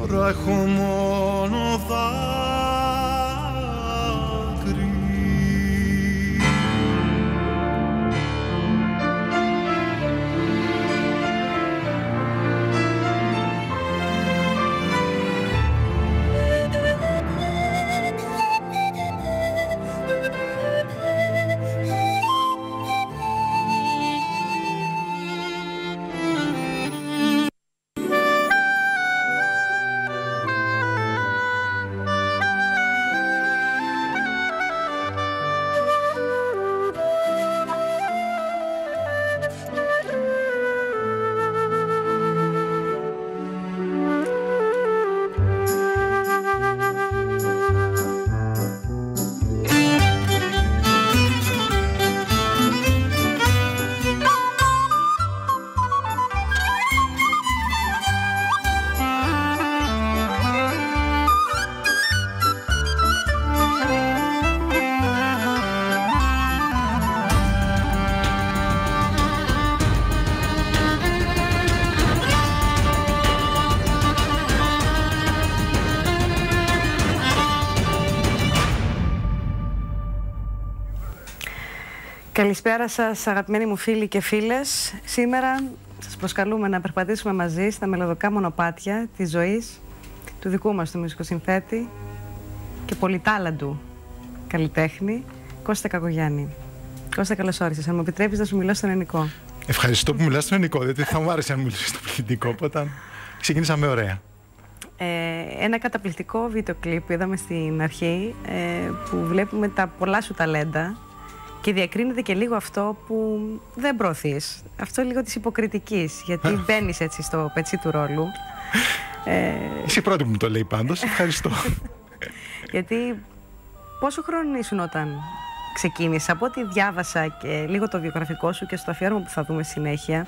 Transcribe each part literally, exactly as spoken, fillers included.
Τώρα έχω μόνο δάκρυ. Καλησπέρα σας αγαπημένοι μου φίλοι και φίλες. Σήμερα σας προσκαλούμε να περπατήσουμε μαζί στα μελωδικά μονοπάτια της ζωής του δικού μας του μουσικοσυνθέτη και πολυτάλαντου καλλιτέχνη Κώστα Κακογιάννη. Κώστα, καλώς όρισες. Αν μου επιτρέπεις να σου μιλώ στον ελληνικό. Ευχαριστώ που μιλάς στον ελληνικό, διότι θα μου άρεσε αν μιλήσεις στο πληθυντικό, οπότε ξεκινήσαμε ωραία. Ε, ένα καταπληκτικό βίντεο κλιπ που είδαμε στην αρχή, ε, που βλέπουμε τα πολλά σου ταλέντα. Και διακρίνεται και λίγο αυτό που δεν προωθείς. Αυτό λίγο της υποκριτικής. Γιατί μπαίνεις έτσι στο πετσί του ρόλου. ε... Είσαι η πρώτη που μου το λέει πάντως. Ευχαριστώ. Γιατί πόσο χρόνο ήσουν όταν ξεκίνησες? Από ό,τι διάβασα και λίγο το βιογραφικό σου και στο αφιέρωμα που θα δούμε συνέχεια,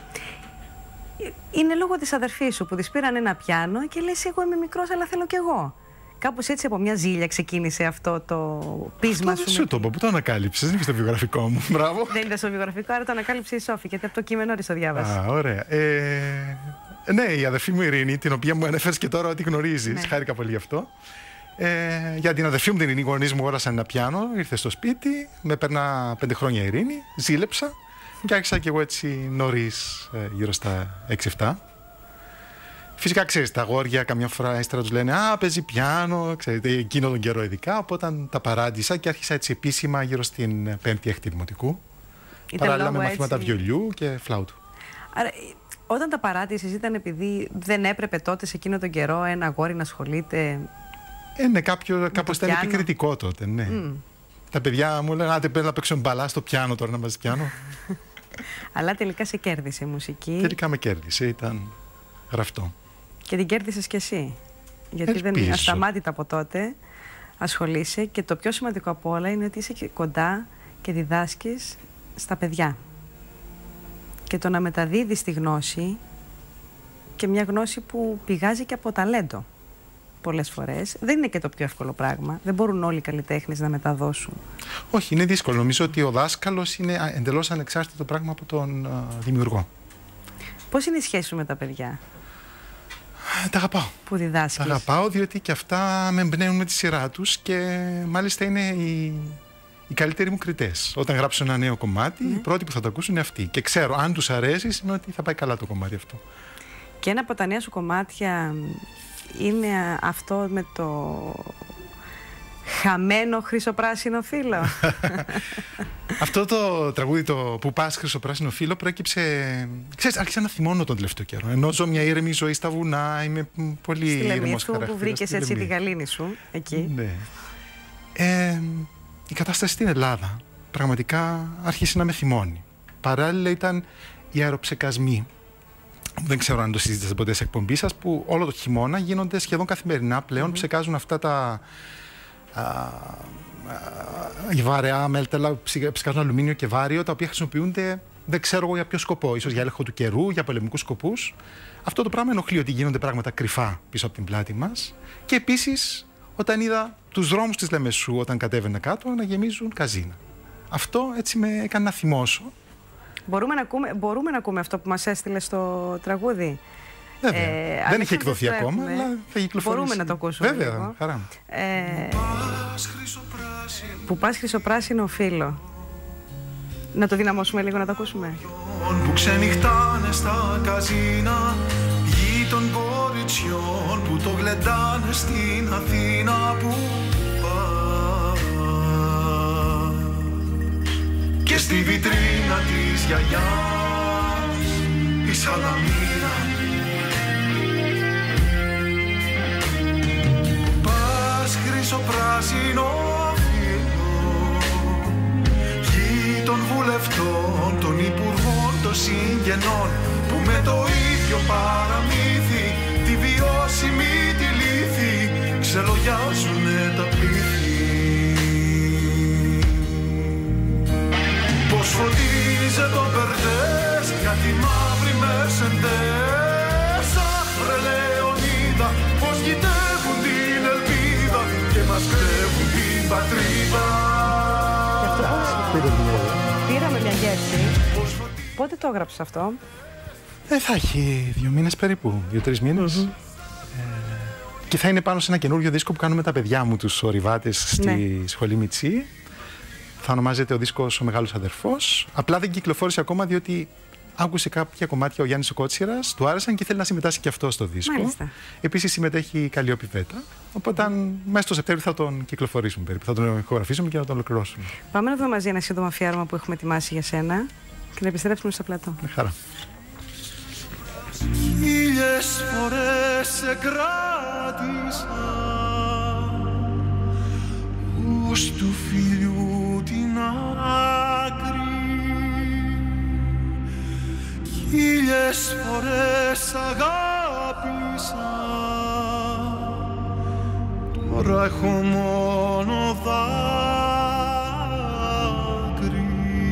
είναι λόγω της αδερφής σου που της πήραν ένα πιάνο και λες, εγώ είμαι μικρός αλλά θέλω κι εγώ. Κάπως έτσι από μια ζήλια ξεκίνησε αυτό το πείσμα σου. Δεν σου το είπα, πού το ανακάλυψες? Δεν είναι στο βιογραφικό μου. Μπράβο. Δεν είναι στο βιογραφικό, άρα το ανακάλυψε η Σόφη, γιατί από το κείμενο τη το διάβασα. Α, ωραία. Ε, ναι, η αδερφή μου Ειρήνη, την οποία μου ανέφερες και τώρα ότι γνωρίζεις. Ναι. Χάρηκα πολύ γι' αυτό. Ε, για την αδερφή μου, την Ειρήνη, οι γονείς μου αγόρασαν ένα πιάνο, ήρθε στο σπίτι, με περνά πέντε χρόνια Ειρήνη, ζήλεψα και άρχισα κι εγώ έτσι νωρίς, γύρω στα έξι εφτά. Φυσικά, ξέρεις, τα αγόρια καμιά φορά ύστερα τους λένε «Α, παίζει πιάνο», ξέρετε, εκείνο τον καιρό ειδικά, οπότε τα παράντησα και άρχισα έτσι επίσημα γύρω στην πέμπτη έκτη δημοτικού. Παράλληλα με μαθήματα έτσι... βιολιού και φλάουτου. Άρα, όταν τα παράτησες ήταν επειδή δεν έπρεπε τότε σε εκείνο τον καιρό ένα αγόρι να ασχολείται... Ε, ναι, κάποιο, κάπως ήταν επικριτικό τότε, ναι. Mm. Τα παιδιά μου λένε «Άντε, πρέπει να παίξουν μπαλά στο πιάνο τώρα, να βάζεις πιάνο». Αλλά τελικά σε κέρδισε η μουσική. Τελικά με κέρδισε, ήταν γραφτό. Και την κέρδισες κι εσύ. Γιατί Ελπίζω. Δεν ασταμάτητα από τότε ασχολείσαι και το πιο σημαντικό από όλα είναι ότι είσαι και κοντά και διδάσκεις στα παιδιά. Και το να μεταδίδεις τη γνώση, και μια γνώση που πηγάζει και από ταλέντο πολλές φορές, δεν είναι και το πιο εύκολο πράγμα. Δεν μπορούν όλοι οι καλλιτέχνες να μεταδώσουν. Όχι, είναι δύσκολο. Νομίζω ότι ο δάσκαλος είναι εντελώς ανεξάρτητο πράγμα από τον α, δημιουργό. Πώς είναι η σχέση σου με τα παιδιά? Τα αγαπάω. Που διδάσκεις. Τα αγαπάω διότι και αυτά με εμπνέουν με τη σειρά τους και μάλιστα είναι οι, οι καλύτεροι μου κριτές. Όταν γράψω ένα νέο κομμάτι, mm. οι πρώτοι που θα το ακούσουν είναι αυτοί. Και ξέρω, αν τους αρέσει, σημαίνει ότι θα πάει καλά το κομμάτι αυτό. Και ένα από τα νέα σου κομμάτια είναι αυτό με το χαμένο χρυσοπράσινο φύλλο. Αυτό το τραγούδι, το που πας χρυσοπράσινο φύλλο, προέκυψε. Ξέρεις, άρχισα να θυμώνω τον τελευταίο καιρό. Ενώ ζω μια ήρεμη ζωή στα βουνά, είμαι πολύ ήρεμος χαρακτήρας. Που βρήκες έτσι τη γαλήνη σου εκεί. Ναι. Ε, η κατάσταση στην Ελλάδα πραγματικά άρχισε να με θυμώνει. Παράλληλα ήταν οι αεροψεκασμοί. Δεν ξέρω αν το συζήτησατε ποτέ σε εκπομπή σας, που όλο το χειμώνα γίνονται σχεδόν καθημερινά πλέον. Mm-hmm. Ψεκάζουν αυτά τα. Α, α, βαρεά μέλτελα, ψεκάζουν αλουμίνιο και βάριο, τα οποία χρησιμοποιούνται δεν ξέρω εγώ για ποιο σκοπό. Ίσως για έλεγχο του καιρού, για πολεμικούς σκοπούς. Αυτό το πράγμα ενοχλεί, ότι γίνονται πράγματα κρυφά πίσω από την πλάτη μας. Και επίσης, όταν είδα τους δρόμους της Λεμεσού, όταν κατέβαινα κάτω, να γεμίζουν καζίνα. Αυτό έτσι με έκανε να θυμώσω. Μπορούμε να ακούμε, μπορούμε να ακούμε αυτό που μας έστειλε στο τραγούδι. Βέβαια. Ε, δεν έχει εκδοθεί ακόμα, αλλά θα κυκλοφορήσει. Μπορούμε να το ακούσουμε. Βέβαια, λίγο. Χαρά. Ε, που πας χρυσοπράσινο φύλλο. Να το δυναμώσουμε λίγο να το ακούσουμε. Που ξενυχτάνε στα καζίνα, γη των κοριτσιών που το γλεντάνε στην Αθήνα που πας. Και στη βιτρίνα της γιαγιάς η σαλαμίνα. Πας χρυσοπράσινο των βουλευτών, των υπουργών, των συγγενών που με το ίδιο παραμύθι τη βιώσιμη τη λύθη ξελογιάζουνε τα πλήθη. Πως φωτίζε το Περδές για τη μαύρη Μερσεντές. Αχ ρε Λεωνίδα, πως γητεύουν την ελπίδα και μας κλέβουν την πατρίδα. Πήραμε μια γεύση. Πότε το έγραψες αυτό? Ε, θα έχει δύο μήνες περίπου, δύο-τρεις μήνες. Mm-hmm. Ε, και θα είναι πάνω σε ένα καινούριο δίσκο που κάνουμε τα παιδιά μου, τους ορειβάτες, στη ναι. σχολή Μιτσί. Θα ονομάζεται ο δίσκος «Ο Μεγάλος Αδερφός». Απλά δεν κυκλοφόρησε ακόμα διότι άκουσε κάποια κομμάτια ο Γιάννης ο Κότσιρας, του άρεσαν και θέλει να συμμετάσχει και αυτό στο δίσκο. Μάλιστα. Επίσης συμμετέχει η Καλλιόπη Βέτα. Οπότε mm. μέσα στο Σεπτέμβριο θα τον κυκλοφορήσουμε περίπου. Θα τον ηχογραφήσουμε και να τον ολοκληρώσουμε. Πάμε να δούμε μαζί ένα σύντομο αφιέρωμα που έχουμε ετοιμάσει για σένα και να επιστρέψουμε στο πλατό. Με χαρά. Χίλιες φορές σε κράτησα ως του φιλιού την άκρη. Χίλιες φορές αγάπησα, τώρα έχω μόνο δάκρυ.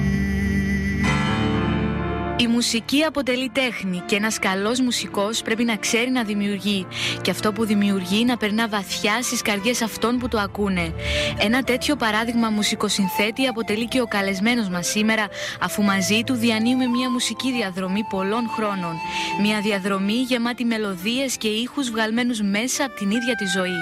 Η μουσική αποτελεί τέχνη και ένας καλός μουσικός πρέπει να ξέρει να δημιουργεί και αυτό που δημιουργεί να περνά βαθιά στις καρδιές αυτών που το ακούνε. Ένα τέτοιο παράδειγμα μουσικοσυνθέτη αποτελεί και ο καλεσμένος μας σήμερα, αφού μαζί του διανύουμε μια μουσική διαδρομή πολλών χρόνων. Μια διαδρομή γεμάτη μελωδίες και ήχους βγαλμένους μέσα από την ίδια τη ζωή.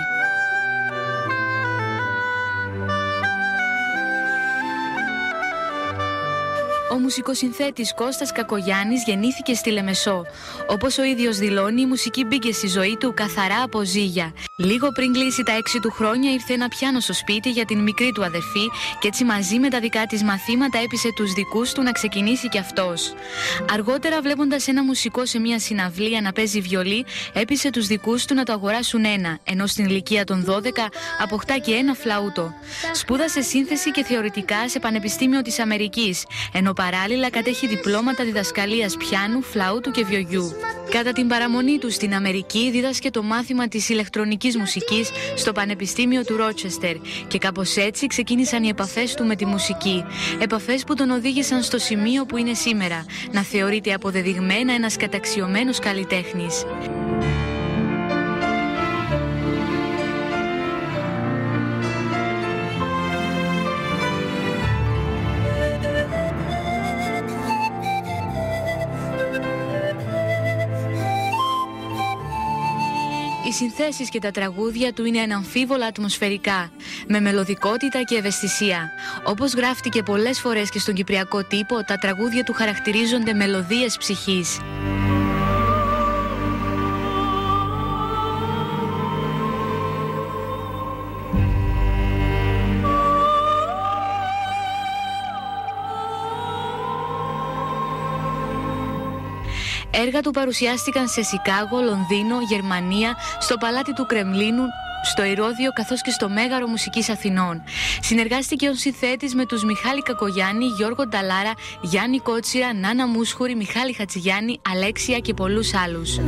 Ο μουσικοσυνθέτης Κώστας Κακογιάννης γεννήθηκε στη Λεμεσό. Όπως ο ίδιος δηλώνει, η μουσική μπήκε στη ζωή του καθαρά από ζύγια. Λίγο πριν κλείσει τα έξι του χρόνια ήρθε ένα πιάνο στο σπίτι για την μικρή του αδερφή και έτσι μαζί με τα δικά της μαθήματα έπεισε τους δικούς του να ξεκινήσει κι αυτός. Αργότερα, βλέποντας ένα μουσικό σε μια συναυλία να παίζει βιολί, έπεισε τους δικούς του να το αγοράσουν ένα, ενώ στην ηλικία των δώδεκα αποκτά και ένα φλαούτο. Σπούδασε σύνθεση και θεωρητικά σε Πανεπιστήμιο της Αμερικής, ενώ παράλληλα κατέχει διπλώματα διδασκαλίας πιάνου, φλαούτου και βιογιού. Κατά την παραμονή του στην Αμερική δίδασκε το μάθημα της ηλεκτρονικής μουσικής στο Πανεπιστήμιο του Ρότσεστερ και κάπως έτσι ξεκίνησαν οι επαφές του με τη μουσική. Επαφές που τον οδήγησαν στο σημείο που είναι σήμερα, να θεωρείται αποδεδειγμένα ένας καταξιωμένος καλλιτέχνης. Οι συνθέσεις και τα τραγούδια του είναι αναμφίβολα ατμοσφαιρικά, με μελωδικότητα και ευαισθησία. Όπως γράφτηκε πολλές φορές και στον κυπριακό τύπο, τα τραγούδια του χαρακτηρίζονται μελωδίες ψυχής. Έργα του παρουσιάστηκαν σε Σικάγο, Λονδίνο, Γερμανία, στο Παλάτι του Κρεμλίνου, στο Ηρώδειο καθώς και στο Μέγαρο Μουσικής Αθηνών. Συνεργάστηκε ως συνθέτης με τους Μιχάλη Κακογιάννη, Γιώργο Νταλάρα, Γιάννη Κότσιρα, Νάνα Μούσχουρη, Μιχάλη Χατζηγιάννη, Αλέξια και πολλούς άλλους.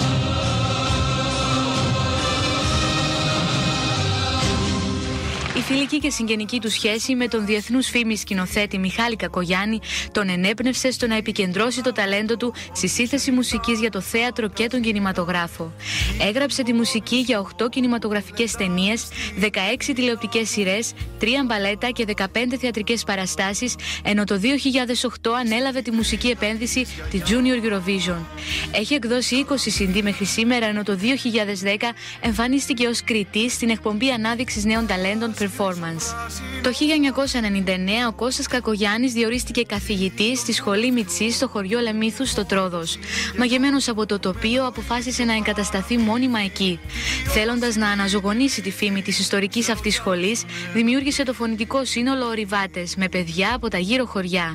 Η φιλική και συγγενική του σχέση με τον διεθνούς φήμης σκηνοθέτη Μιχάλη Κακογιάννη τον ενέπνευσε στο να επικεντρώσει το ταλέντο του στη σύνθεση μουσικής για το θέατρο και τον κινηματογράφο. Έγραψε τη μουσική για οκτώ κινηματογραφικές ταινίες, δεκαέξι τηλεοπτικές σειρές, τρία μπαλέτα και δεκαπέντε θεατρικές παραστάσεις, ενώ το δύο χιλιάδες οκτώ ανέλαβε τη μουσική επένδυση τη Junior Eurovision. Έχει εκδώσει είκοσι σι ντι μέχρι σήμερα, ενώ το δύο χιλιάδες δέκα εμφανίστηκε ως κριτής στην εκπομπή ανάδειξης νέων ταλέντων Performance. Το χίλια εννιακόσια ενενήντα εννέα ο Κώστας Κακογιάννης διορίστηκε καθηγητής στη Σχολή Μιτσής στο χωριό Λεμήθους στο Τρόδος. Μαγεμένος από το τοπίο, αποφάσισε να εγκατασταθεί μόνιμα εκεί. Θέλοντας να αναζωογονήσει τη φήμη της ιστορικής αυτής σχολής, δημιούργησε το φωνητικό σύνολο Ορειβάτες με παιδιά από τα γύρω χωριά.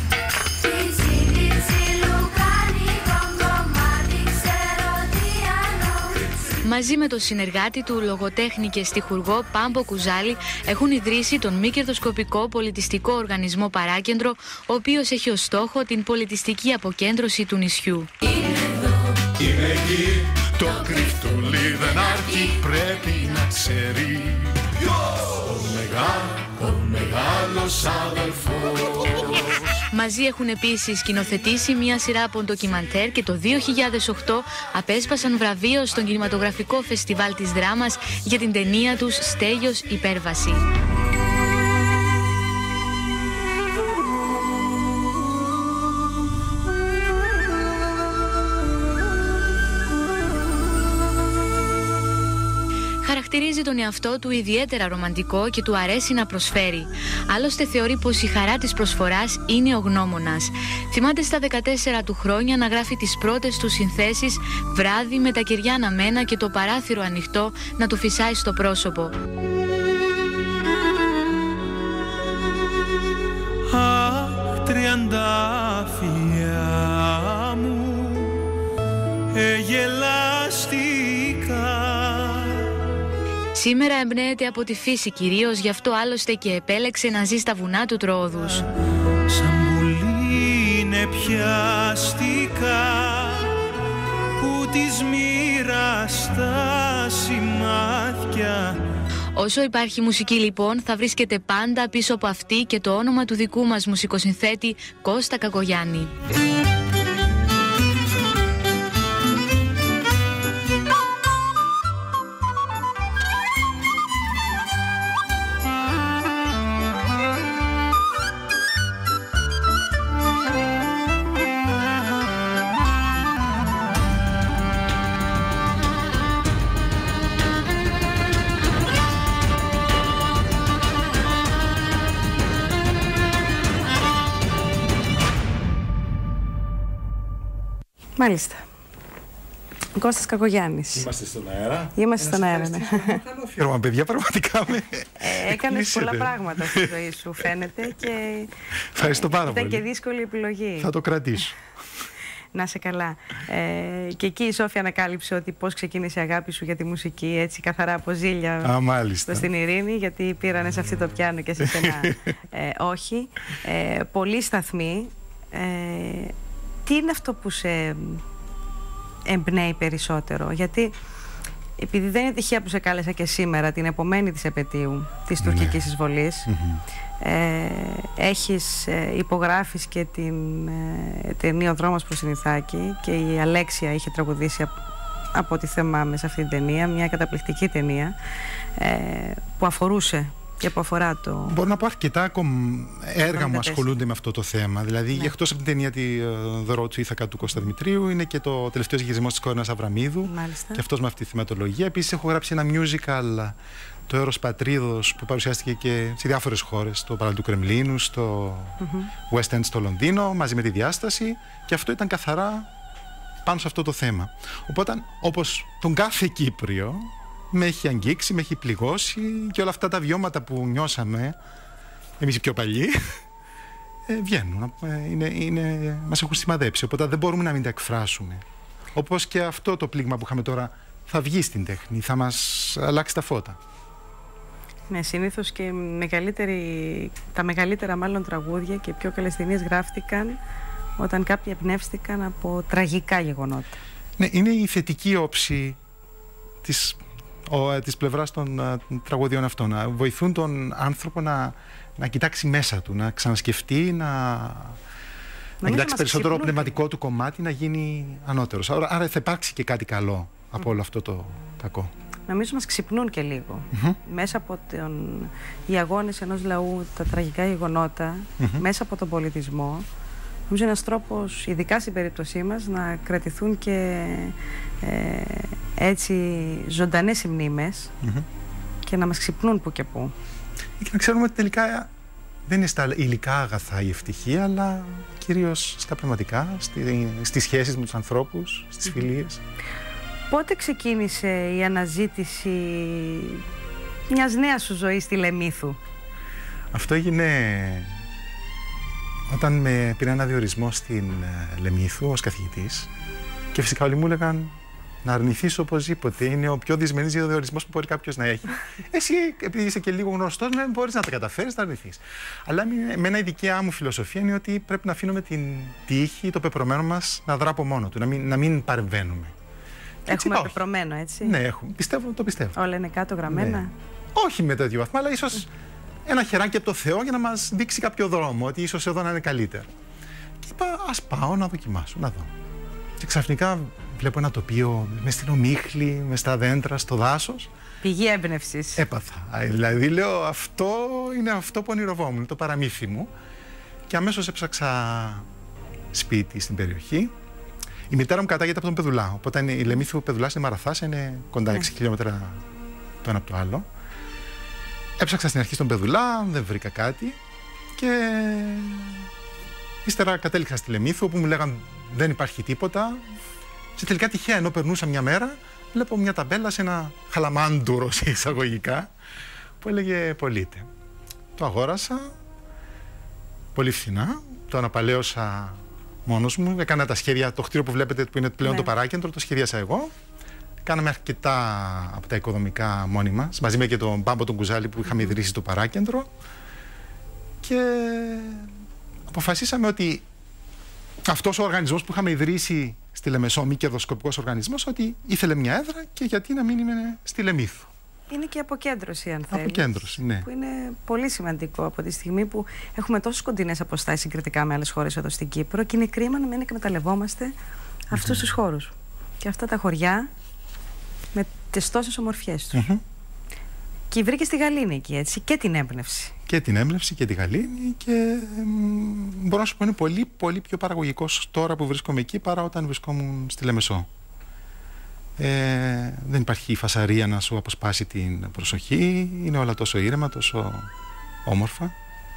Μαζί με τον συνεργάτη του, λογοτέχνη και στιχουργό Πάμπο Κουζάλη, έχουν ιδρύσει τον μη κερδοσκοπικό πολιτιστικό οργανισμό Παράκεντρο, ο οποίος έχει ως στόχο την πολιτιστική αποκέντρωση του νησιού. Είμαι εκεί, το κρυφτούλι δεν αρκεί, πρέπει να ξέρει ο, μεγά, ο μεγάλος αδελφός. Μαζί έχουν επίσης σκηνοθετήσει μια σειρά από ντοκιμαντέρ και το δύο χιλιάδες οκτώ απέσπασαν βραβείο στον κινηματογραφικό φεστιβάλ της δράμας για την ταινία τους «Στέλιος Υπέρβαση». Χαρακτηρίζει τον εαυτό του ιδιαίτερα ρομαντικό και του αρέσει να προσφέρει. Άλλωστε θεωρεί πως η χαρά της προσφοράς είναι ο γνώμονας. Θυμάται στα δεκατέσσερα του χρόνια να γράφει τις πρώτες του συνθέσεις βράδυ με τα κεριά αναμένα και το παράθυρο ανοιχτό να του φυσάει στο πρόσωπο. Αχ, τριαντάφυλλα μου, εγελαστικά. Σήμερα εμπνέεται από τη φύση κυρίως, γι' αυτό άλλωστε και επέλεξε να ζει στα βουνά του Τρόδους. Σαν πουλί είναι πιαστικά που της μοίρας τα σημάδια. Όσο υπάρχει μουσική λοιπόν, θα βρίσκεται πάντα πίσω από αυτή και το όνομα του δικού μας μουσικοσυνθέτη Κώστα Κακογιάννη. Μάλιστα. Ο Κώστας Κακογιάννης. Είμαστε στον αέρα. Είμαστε στον αέρα, ναι. Καλό αφιέρωμα, παιδιά, πραγματικά με ε, έκανες πολλά πράγματα στη ζωή σου, φαίνεται. Και ευχαριστώ πάρα πολύ. Ήταν και δύσκολη επιλογή. Θα το κρατήσω. Να είσαι καλά. Ε, και εκεί η Σόφια ανακάλυψε ότι πώς ξεκίνησε η αγάπη σου για τη μουσική, έτσι καθαρά από ζήλια. Α, μάλιστα. Στην Ειρήνη, γιατί πήρανε σε αυτή το πιάνο και σε σένα ε, όχι. Ε, πολλοί σταθμοί. Ε, τι είναι αυτό που σε εμπνέει περισσότερο? Γιατί επειδή δεν είναι τυχαία που σε κάλεσα και σήμερα, την επομένη της επετείου της τουρκικής εισβολής, mm-hmm. ε, έχεις ε, υπογράφεις και την ε, ταινία «Ο δρόμος προς την Ιθάκη» και η Αλέξια είχε τραγουδήσει από, από ό,τι θυμάμαι σε αυτή την ταινία, μια καταπληκτική ταινία ε, που αφορούσε και που αφορά το... Μπορώ να πω αρκετά έργα μου ασχολούνται με αυτό το θέμα. Δηλαδή, ναι. εκτός από την ταινία τη The Road to Ithaca του Κώστα Δημητρίου, είναι και το τελευταίο γυρισμός της Κόρινας Αβραμίδου. Μάλιστα. Και αυτός με αυτή τη θεματολογία. Επίσης, έχω γράψει ένα musical, το Έρος Πατρίδος, που παρουσιάστηκε και σε διάφορες χώρες. Στο Παλάτι του Κρεμλίνου, στο mm-hmm. West End στο Λονδίνο, μαζί με τη διάσταση. Και αυτό ήταν καθαρά πάνω σε αυτό το θέμα. Οπότε, όπως τον κάθε Κύπριο, με έχει αγγίξει, με έχει πληγώσει και όλα αυτά τα βιώματα που νιώσαμε εμείς οι πιο παλιοί ε, βγαίνουν, ε, είναι, είναι, μας έχουν σημαδέψει, οπότε δεν μπορούμε να μην τα εκφράσουμε. Όπως και αυτό το πλήγμα που είχαμε τώρα θα βγει στην τέχνη, θα μας αλλάξει τα φώτα. Ναι, συνήθως και μεγαλύτερη, τα μεγαλύτερα μάλλον τραγούδια και πιο καλές ταινίες γράφτηκαν όταν κάποιοι εμπνεύστηκαν από τραγικά γεγονότα. Ναι, είναι η θετική όψη της ο, της πλευράς των α, τραγωδιών αυτών. Να βοηθούν τον άνθρωπο να, να κοιτάξει μέσα του, να ξανασκεφτεί, να, να κοιτάξει περισσότερο το πνευματικό του κομμάτι, να γίνει ανώτερος. Άρα, άρα θα υπάρξει και κάτι καλό από mm. όλο αυτό το κακό. Νομίζω μας ξυπνούν και λίγο. Mm-hmm. Μέσα από τον... οι αγώνες ενός λαού, τα τραγικά γεγονότα, mm-hmm. μέσα από τον πολιτισμό, νομίζω είναι ένας τρόπος, ειδικά στην περίπτωσή μας, να κρατηθούν και ε, έτσι ζωντανές οι μνήμες mm-hmm. και να μας ξυπνούν που και που. Και να ξέρουμε ότι τελικά δεν είναι στα υλικά αγαθά η ευτυχία, αλλά κυρίως στα πνευματικά, στη, στις σχέσεις με τους ανθρώπους, στις mm-hmm. φιλίες. Πότε ξεκίνησε η αναζήτηση μιας νέας σου ζωής στη Λεμίθου? Αυτό έγινε όταν με πήρε ένα διορισμό στην Λεμίθου ως καθηγητής και φυσικά όλοι μου έλεγαν να αρνηθείς οπωσδήποτε. Είναι ο πιο δυσμενής διορισμός που μπορεί κάποιος να έχει. Εσύ, επειδή είσαι και λίγο γνωστός, δεν μπορείς να τα καταφέρεις, να αρνηθείς. Αλλά με ένα ειδική μου φιλοσοφία είναι ότι πρέπει να αφήνουμε την τύχη, το πεπρωμένο μας να δρά από μόνο του, να μην, να μην παρεμβαίνουμε. Έχουμε πεπρωμένο, έτσι. Ναι, έχουμε. Πιστεύω, το πιστεύω. Όλα είναι κάτω γραμμένα. Ναι. Όχι με τέτοιο βαθμό, αλλά ίσως ένα χεράκι από το Θεό για να μας δείξει κάποιο δρόμο, ότι ίσως εδώ να είναι καλύτερα. Και είπα, ας πάω να δοκιμάσω, να δω. Και ξαφνικά βλέπω ένα τοπίο με στην ομίχλη, με στα δέντρα, στο δάσος. Πηγή έμπνευσης. Έπαθα. Δηλαδή λέω, αυτό είναι αυτό που ονειρευόμουν, το παραμύθι μου. Και αμέσως έψαξα σπίτι στην περιοχή. Η μητέρα μου κατάγεται από τον Πεδουλά. Οπότε η Λεμίθου Πεδουλάς είναι Μαραθάς, είναι κοντά έξι χιλιόμετρα το ένα από το άλλο. Έψαξα στην αρχή στον Πεδουλά, δεν βρήκα κάτι. Και ύστερα κατέληξα στη Λεμίθου, όπου μου λέγαν δεν υπάρχει τίποτα. Και τελικά τυχαία, ενώ περνούσα μια μέρα, βλέπω μια ταμπέλα σε ένα χαλαμάντουρο σε εισαγωγικά, που έλεγε πωλείται. Το αγόρασα πολύ φθηνά, το αναπαλαίωσα μόνος μου, έκανα τα σχέδια, το κτίριο που βλέπετε που είναι πλέον ναι. το παράκεντρο, το σχεδίασα εγώ. Κάναμε αρκετά από τα οικοδομικά μόνοι μας, μαζί με και τον Μπάμπο τον Κουζάλη που είχαμε ιδρύσει στο παράκεντρο. Και αποφασίσαμε ότι αυτός ο οργανισμός που είχαμε ιδρύσει στη Λεμεσό, μη κερδοσκοπικός οργανισμός, ότι ήθελε μια έδρα και γιατί να μην είναι στη Λεμίθου. Είναι και αποκέντρωση, αν θέλεις. Αποκέντρωση, ναι. Που είναι πολύ σημαντικό από τη στιγμή που έχουμε τόσο κοντινές αποστάσεις συγκριτικά με άλλες χώρες εδώ στην Κύπρο και είναι κρίμα να μην εκμεταλλευόμαστε mm-hmm. αυτούς τους χώρους και αυτά τα χωριά με τις τόσες ομορφιές τους. Mm-hmm. Και βρήκε τη Γαλήνη εκεί, έτσι, και την έμπνευση. Και την έμπνευση και τη Γαλήνη και μ, μπορώ να σου πω είναι πολύ, πολύ πιο παραγωγικός τώρα που βρίσκομαι εκεί παρά όταν βρισκόμουν στη Λεμεσό. Ε, δεν υπάρχει φασαρία να σου αποσπάσει την προσοχή, είναι όλα τόσο ήρεμα, τόσο όμορφα.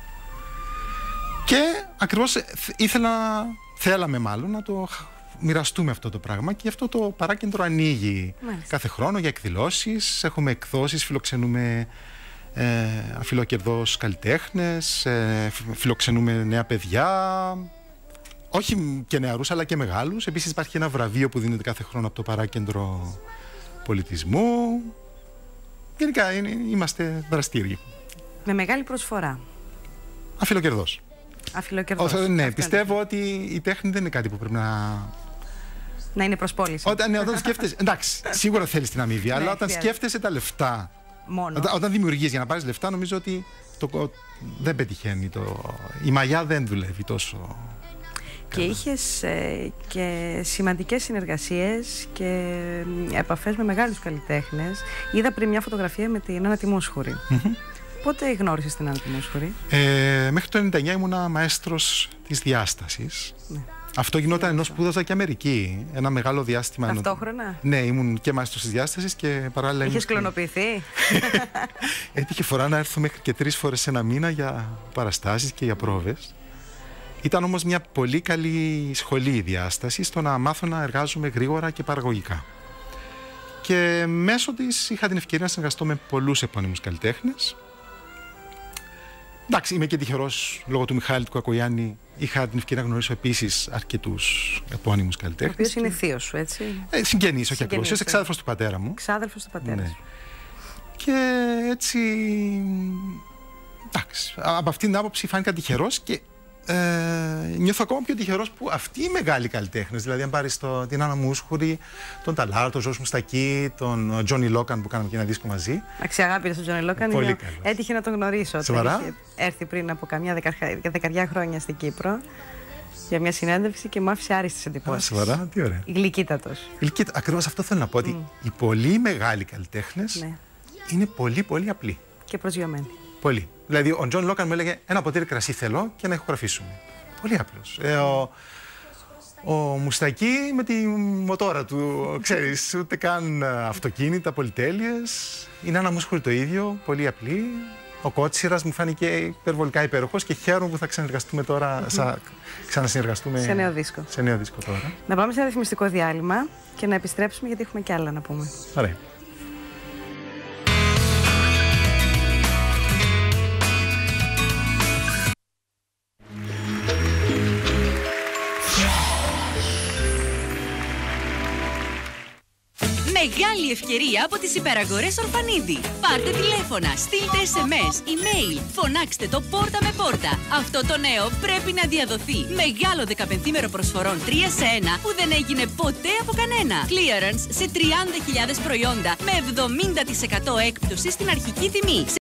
Και ακριβώς ήθελα, θέλαμε μάλλον να το μοιραστούμε αυτό το πράγμα και αυτό το παράκεντρο ανοίγει Μάλιστα. κάθε χρόνο για εκδηλώσεις, έχουμε εκδόσεις, φιλοξενούμε ε, αφιλοκερδώς καλλιτέχνες, ε, φιλοξενούμε νέα παιδιά, όχι και νεαρούς αλλά και μεγάλους. Επίσης υπάρχει ένα βραβείο που δίνεται κάθε χρόνο από το παράκεντρο πολιτισμού. Γενικά είναι, είμαστε δραστήριοι. Με μεγάλη προσφορά. Αφιλοκερδώς. Αφιλοκερδώς. Ναι, Αφιλοκερδώς. Πιστεύω ότι η τέχνη δεν είναι κάτι που πρέπει να... να είναι προσπόληση. Όταν, ναι, όταν σκέφτεσαι... εντάξει, σίγουρα θέλεις την αμοιβή, αλλά όταν σκέφτεσαι τα λεφτά... Μόνο. Όταν, όταν δημιουργείς για να πάρεις λεφτά, νομίζω ότι το, δεν πετυχαίνει. Το, η μαγιά δεν δουλεύει τόσο... Και είχες ε, και σημαντικές συνεργασίες και επαφές με μεγάλους καλλιτέχνες. Είδα πριν μια φωτογραφία με την Άννα τη Μούσχουρη. Mm-hmm. Πότε γνώρισες την Άννα τη Μούσχουρη? Ε, μέχρι το ενενήντα εννιά ήμουνα μαέστρος της διάστασης. Ναι. Αυτό γινόταν ενώ σπούδαζα και Αμερική. Ένα μεγάλο διάστημα. Ταυτόχρονα? Ναι, ήμουν και μαέστρος της διάστασης και παράλληλα. Είχες κλωνοποιηθεί? Έτυχε φορά να έρθω μέχρι και τρεις φορές σε ένα μήνα για παραστάσεις και για πρόβες. Ήταν όμως μια πολύ καλή σχολή η διάσταση στο να μάθω να εργάζομαι γρήγορα και παραγωγικά. Και μέσω της είχα την ευκαιρία να συνεργαστώ με πολλούς επώνυμους καλλιτέχνες. Εντάξει, είμαι και τυχερός λόγω του Μιχάλη του Κακογιάννη. Είχα την ευκαιρία να γνωρίσω επίσης αρκετούς επώνυμους καλλιτέχνες. Ο οποίος είναι θείος σου, έτσι. Ε, συγγενής, όχι ακριβώς. Είσαι εξάδελφος του πατέρα μου. Εξάδελφος του πατέρα ναι. σου. Και έτσι. Εντάξει, από αυτήν την άποψη φάνηκα τυχερός και ε, νιώθω ακόμα πιο τυχερός που αυτοί οι μεγάλοι καλλιτέχνες, δηλαδή αν πάρεις το, την Άννα Μούσχουρη, τον Ταλάρο, τον Ζως Μουστακή, τον Τζόνι Λόκαν που κάναμε και ένα δίσκο μαζί. Αξιαγάπητος τον Τζόνι Λόκαν. Πολύ είναι... καλός. Έτυχε να τον γνωρίσω. Σοβαρά? Είχε έρθει πριν από καμιά δεκα... δεκαριά χρόνια στην Κύπρο για μια συνέντευξη και μου άφησε άριστες εντυπώσεις. Σοβαρά, τι ωραία. Γλυκύτατος. Γλυκύτα... Ακριβώς αυτό θέλω να πω, ότι mm. οι πολύ μεγάλοι καλλιτέχνες ναι. είναι πολύ πολύ απλοί. Και προσγειωμένοι. Πολύ. Δηλαδή, ο Τζον Λόκαν μου έλεγε ένα ποτήρι κρασί θέλω και να ηχογραφήσουμε. Πολύ απλός. Ε, ο, ο Μουστακή με τη μοτόρα του, ξέρεις, ούτε καν αυτοκίνητα, πολυτέλειες. Είναι ένα Μούσχουρη το ίδιο, πολύ απλή. Ο Κότσιρας μου φάνηκε υπερβολικά υπέροχος και χαίρομαι που θα ξανασυνεργαστούμε τώρα. Mm-hmm. Σα, ξανασυνεργαστούμε σε νέο δίσκο. Σε νέο δίσκο τώρα. Να πάμε σε ρυθμιστικό διάλειμμα και να επιστρέψουμε γιατί έχουμε κι άλλα να πούμε. Ωραία. Μεγάλη ευκαιρία από τις υπεραγορές Ορφανίδη. Πάρτε τηλέφωνα, στείλτε ες εμ ες, email, φωνάξτε το πόρτα με πόρτα. Αυτό το νέο πρέπει να διαδοθεί. Μεγάλο δεκαπενθήμερο προσφορών τρία σε ένα που δεν έγινε ποτέ από κανένα. Clearance σε τριάντα χιλιάδες προϊόντα με εβδομήντα τοις εκατό έκπτωση στην αρχική τιμή.